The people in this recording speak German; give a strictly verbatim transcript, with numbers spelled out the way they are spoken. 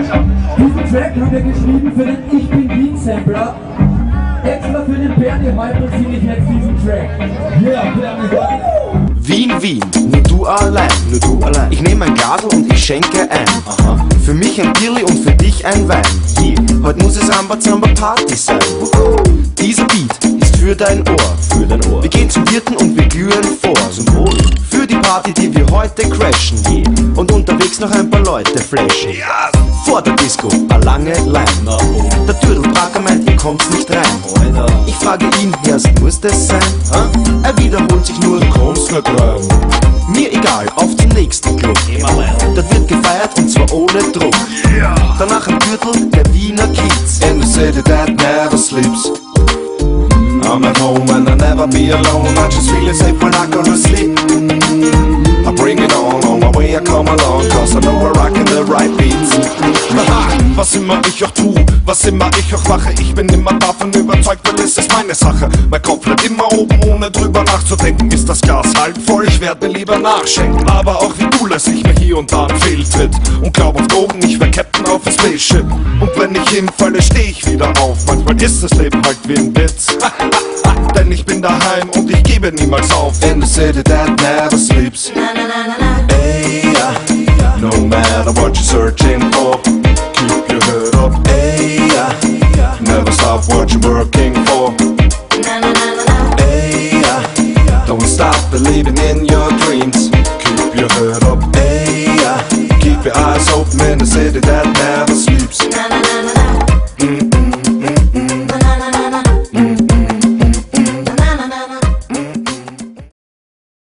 Diesen Track haben wir geschrieben für den Ich bin Wien Sampler. Extra für den Bernie heute singe ich jetzt diesen Track. Yeah, Bernie. Wien, Wien, nur du allein, nur du allein. Ich nehme ein Glas und ich schenke ein. Aha. Für mich ein Bierli und für dich ein Wein. Yeah. Heute muss es Amba Zamba Party sein. Dieser Beat ist für dein Ohr. Für dein Ohr. Wir gehen zum Wirten und wir glühen vor. Zum Wohl. Für die Party, die wir heute crashen. Yeah. Und unterwegs noch ein paar Leute flashen. Yes. Vor der Disco, eine lange Line. No. Der Türdelbracker meint, hier kommt's nicht rein. Oh, ich frage ihn, erst muss das sein? Ha? Er wiederholt sich nur, du kommst nicht rein. Mir egal, auf zum nächsten Club. Dort wird gefeiert und zwar ohne Druck. Yeah. Danach ein Gürtel der Wiener Kids. In the city that never sleeps. I'm at home and I'll never be alone. I just feel as if when I go to sleep, I bring it on, on my way I come along. Cause I know we're rocking the right beats. Was immer ich auch tu, was immer ich auch mache, ich bin immer davon überzeugt, weil es ist meine Sache. Mein Kopf bleibt immer oben, ohne drüber nachzudenken. Ist das Glas halb voll, ich werd mir lieber nachschenken. Aber auch wie du lass ich mir hier und da einen Fehltritt und glaub auf Drogen, ich wär Captain auf dem Spaceship. Und wenn ich hinfalle, steh ich wieder auf. Manchmal ist das Leben halt wie ein Witz. Denn ich bin daheim und ich gebe niemals auf. In the city that never sleeps. Hey, yeah. No matter what you're searching for, keep your head up. Hey, yeah. Never stop what you're working for. Hey, yeah. Don't stop believing in